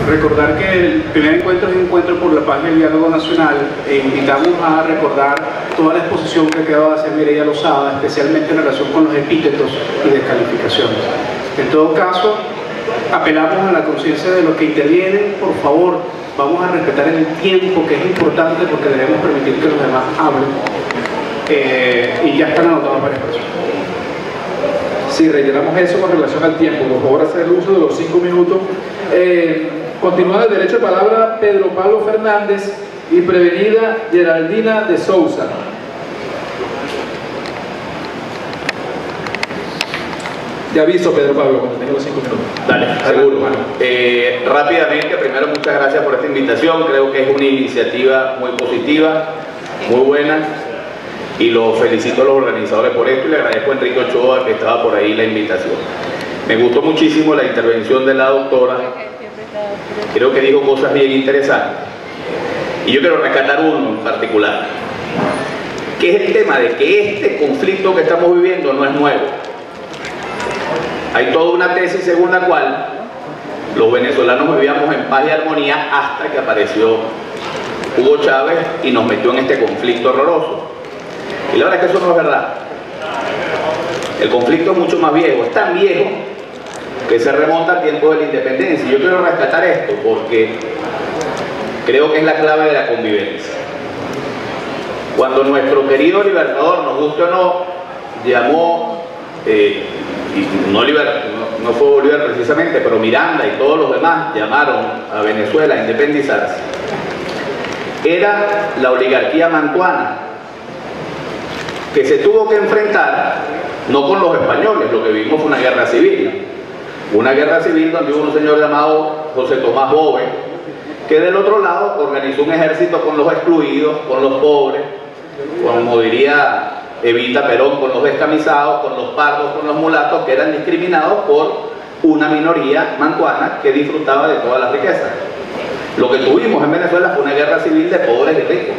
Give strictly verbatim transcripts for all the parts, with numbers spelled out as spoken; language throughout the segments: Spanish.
Recordar que el primer encuentro es un encuentro por la paz y el diálogo nacional e invitamos a recordar toda la exposición que acaba de hacer Mireya Lozada, especialmente en relación con los epítetos y descalificaciones. En todo caso, apelamos a la conciencia de los que intervienen. Por favor, vamos a respetar el tiempo, que es importante porque debemos permitir que los demás hablen. Eh, y ya están anotadas varias personas. Sí, reiteramos eso con relación al tiempo. Por favor, hacer el uso de los cinco minutos. Eh, continúa el derecho de palabra Pedro Pablo Fernández y prevenida Geraldina de Souza. Te aviso, Pedro Pablo, cuando tenga los cinco minutos. Dale, seguro. Bueno, eh, rápidamente, primero, muchas gracias por esta invitación. Creo que es una iniciativa muy positiva, muy buena, y los felicito a los organizadores por esto y le agradezco a Enrique Ochoa que estaba por ahí la invitación. Me gustó muchísimo la intervención de la doctora, creo que dijo cosas bien interesantes, y yo quiero rescatar uno en particular, que es el tema de que este conflicto que estamos viviendo no es nuevo. Hay toda una tesis según la cual los venezolanos vivíamos en paz y armonía hasta que apareció Hugo Chávez y nos metió en este conflicto horroroso. Y la verdad es que eso no es verdad. El conflicto es mucho más viejo, es tan viejo que se remonta al tiempo de la independencia. Y yo quiero rescatar esto porque creo que es la clave de la convivencia. Cuando nuestro querido libertador, nos guste o no, llamó, eh, y no, liber, no, no fue Bolívar precisamente, pero Miranda y todos los demás llamaron a Venezuela a independizarse, era la oligarquía mantuana, que se tuvo que enfrentar no con los españoles. Lo que vimos fue una guerra civil, una guerra civil donde hubo un señor llamado José Tomás Bove, que del otro lado organizó un ejército con los excluidos, con los pobres, como diría Evita Perón, con los descamisados, con los pardos, con los mulatos, que eran discriminados por una minoría mantuana que disfrutaba de todas las riquezas. Lo que tuvimos en Venezuela fue una guerra civil de pobres y ricos,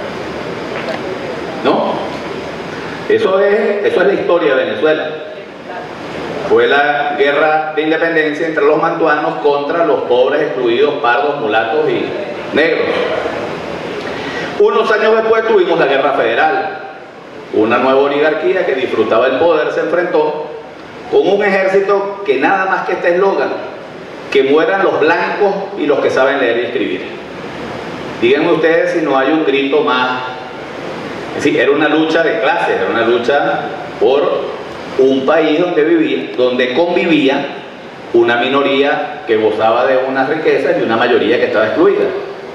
¿no? Eso es, eso es la historia de Venezuela. Fue la guerra de independencia entre los mantuanos contra los pobres, excluidos, pardos, mulatos y negros. Unos años después tuvimos la guerra federal. Una nueva oligarquía que disfrutaba el poder se enfrentó con un ejército que nada más que este eslogan: que mueran los blancos y los que saben leer y escribir. Díganme ustedes si no hay un grito más. Es decir, era una lucha de clases, era una lucha por un país donde vivía, donde convivía una minoría que gozaba de unas riquezas y una mayoría que estaba excluida.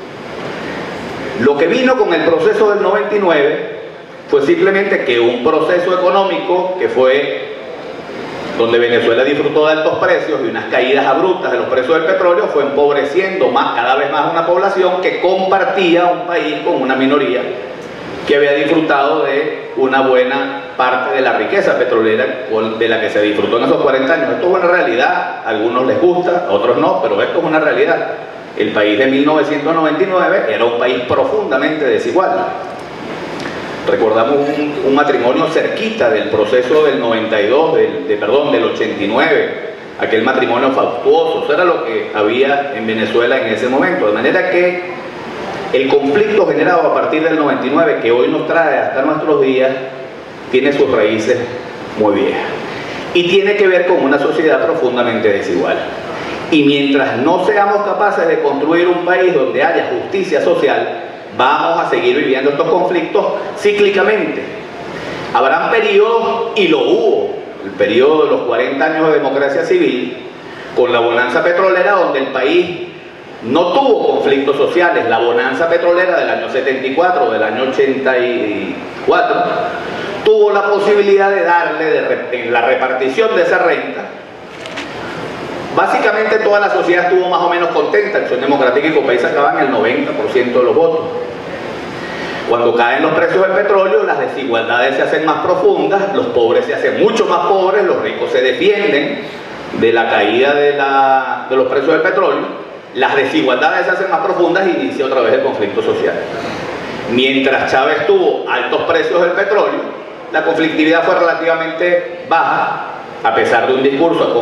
Lo que vino con el proceso del noventa y nueve fue simplemente que un proceso económico que fue donde Venezuela disfrutó de altos precios y unas caídas abruptas de los precios del petróleo fue empobreciendo más, cada vez más una población que compartía un país con una minoría que había disfrutado de una buena parte de la riqueza petrolera de la que se disfrutó en esos cuarenta años. Esto es una realidad, a algunos les gusta, a otros no, pero esto es una realidad. El país de mil novecientos noventa y nueve era un país profundamente desigual. Recordamos un, un matrimonio cerquita del proceso del noventa y dos, del, de, perdón, del ochenta y nueve, aquel matrimonio fastuoso. Eso era lo que había en Venezuela en ese momento, de manera que el conflicto generado a partir del noventa y nueve, que hoy nos trae hasta nuestros días, tiene sus raíces muy viejas y tiene que ver con una sociedad profundamente desigual. Y mientras no seamos capaces de construir un país donde haya justicia social, vamos a seguir viviendo estos conflictos cíclicamente. Habrán periodos, y lo hubo, el periodo de los cuarenta años de democracia civil, con la bonanza petrolera, donde el país no tuvo conflictos sociales. La bonanza petrolera del año setenta y cuatro, del año ochenta y cuatro, tuvo la posibilidad de darle, de, en la repartición de esa renta, básicamente toda la sociedad estuvo más o menos contenta. Acción Democrática y Copey sacaban el noventa por ciento de los votos. Cuando caen los precios del petróleo, las desigualdades se hacen más profundas, los pobres se hacen mucho más pobres, los ricos se defienden de la caída de, la, de los precios del petróleo, las desigualdades se hacen más profundas y inicia otra vez el conflicto social. Mientras Chávez tuvo altos precios del petróleo, la conflictividad fue relativamente baja, a pesar de un discurso con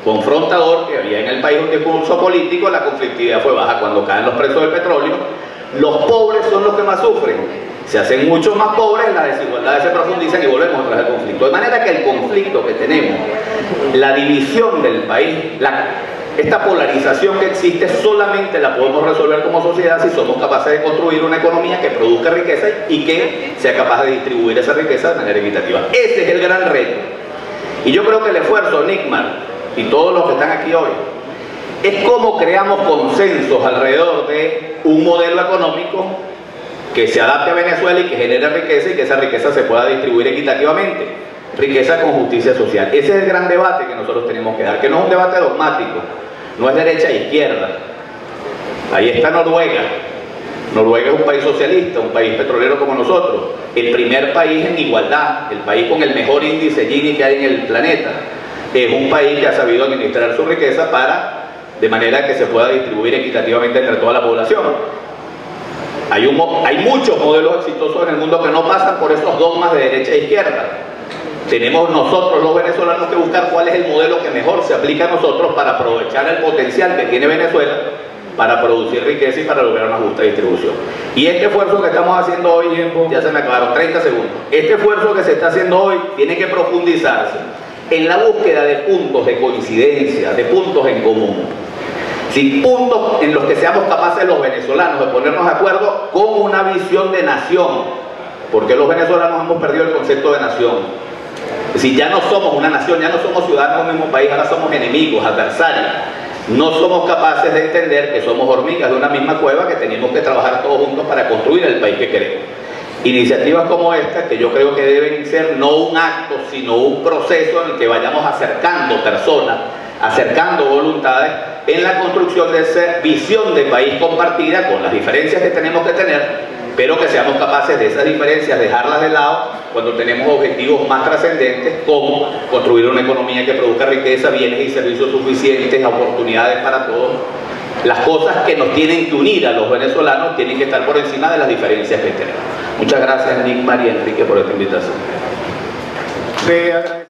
confrontador que había en el país, un discurso político, la conflictividad fue baja. Cuando caen los precios del petróleo, los pobres son los que más sufren. Se hacen mucho más pobres, las desigualdades se profundizan y volvemos otra vez al conflicto. De manera que el conflicto que tenemos, la división del país, la, esta polarización que existe, solamente la podemos resolver como sociedad si somos capaces de construir una economía que produzca riqueza y que sea capaz de distribuir esa riqueza de manera equitativa. Ese es el gran reto. Y yo creo que el esfuerzo, Nickmar, y todos los que están aquí hoy, es cómo creamos consensos alrededor de un modelo económico que se adapte a Venezuela y que genere riqueza y que esa riqueza se pueda distribuir equitativamente. Riqueza con justicia social. Ese es el gran debate que nosotros tenemos que dar, que no es un debate dogmático, no es derecha e izquierda. Ahí está Noruega. Noruega es un país socialista, un país petrolero como nosotros, el primer país en igualdad, el país con el mejor índice Gini que hay en el planeta. Es un país que ha sabido administrar su riqueza para, de manera que se pueda distribuir equitativamente entre toda la población. Hay, un, hay muchos modelos exitosos en el mundo que no pasan por esos dogmas de derecha e izquierda. Tenemos nosotros los venezolanos que buscar cuál es el modelo que mejor se aplica a nosotros para aprovechar el potencial que tiene Venezuela para producir riqueza y para lograr una justa distribución. Y este esfuerzo que estamos haciendo hoy, ya se me acabaron treinta segundos, este esfuerzo que se está haciendo hoy tiene que profundizarse en la búsqueda de puntos de coincidencia, de puntos en común. Sin puntos en los que seamos capaces los venezolanos de ponernos de acuerdo con una visión de nación, porque los venezolanos hemos perdido el concepto de nación. Es decir, ya no somos una nación, ya no somos ciudadanos del mismo país, ahora somos enemigos, adversarios. No somos capaces de entender que somos hormigas de una misma cueva, que tenemos que trabajar todos juntos para construir el país que queremos. Iniciativas como esta, que yo creo que deben ser no un acto, sino un proceso en el que vayamos acercando personas, acercando voluntades en la construcción de esa visión de país compartida, con las diferencias que tenemos que tener, pero que seamos capaces de esas diferencias dejarlas de lado cuando tenemos objetivos más trascendentes, como construir una economía que produzca riqueza, bienes y servicios suficientes, oportunidades para todos. Las cosas que nos tienen que unir a los venezolanos tienen que estar por encima de las diferencias que tenemos. Muchas gracias, Nickmar y Enrique, por esta invitación. Sí,